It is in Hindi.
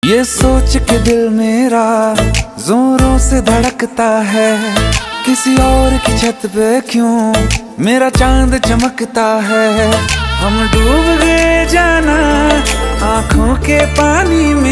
ये सोच के दिल मेरा जोरों से धड़कता है, किसी और की छत पे क्यों मेरा चांद चमकता है। हम डूब गए जाना आंखों के पानी